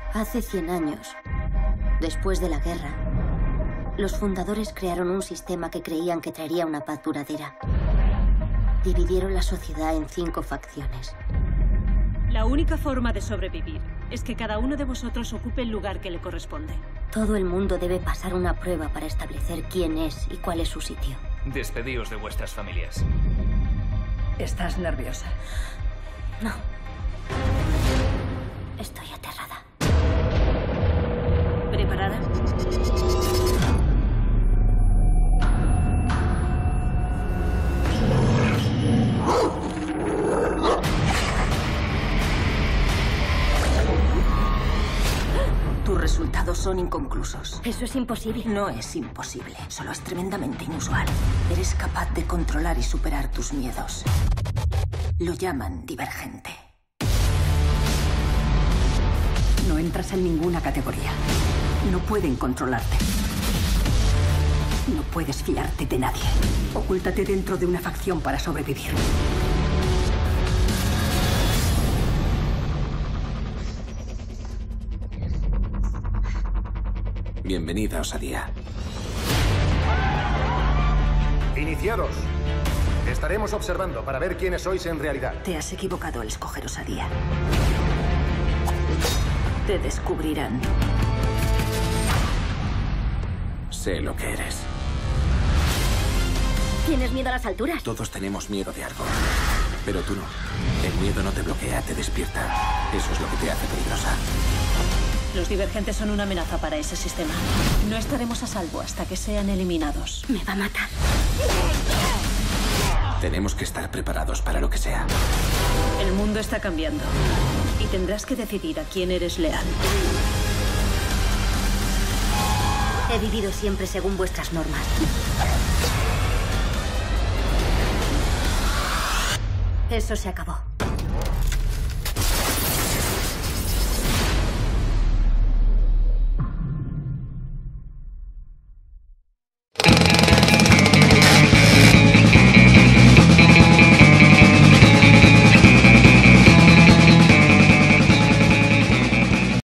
Hace 100 años, después de la guerra, los fundadores crearon un sistema que creían que traería una paz duradera. Dividieron la sociedad en 5 facciones. La única forma de sobrevivir es que cada uno de vosotros ocupe el lugar que le corresponde. Todo el mundo debe pasar una prueba para establecer quién es y cuál es su sitio. Despedíos de vuestras familias. ¿Estás nerviosa? No. Estoy aterrada. ¿Preparada? Tus resultados son inconclusos. Eso es imposible. No es imposible, solo es tremendamente inusual. Eres capaz de controlar y superar tus miedos. Lo llaman divergente. No entras en ninguna categoría. No pueden controlarte. No puedes fiarte de nadie. Ocúltate dentro de una facción para sobrevivir. Bienvenida, Osadía. Iniciados. Estaremos observando para ver quiénes sois en realidad. Te has equivocado al escoger Osadía. Te descubrirán. Sé lo que eres. ¿Tienes miedo a las alturas? Todos tenemos miedo de algo. Pero tú no. El miedo no te bloquea, te despierta. Eso es lo que te hace peligrosa. Los divergentes son una amenaza para ese sistema. No estaremos a salvo hasta que sean eliminados. Me va a matar. Tenemos que estar preparados para lo que sea. El mundo está cambiando. Y tendrás que decidir a quién eres leal. He vivido siempre según vuestras normas. Eso se acabó.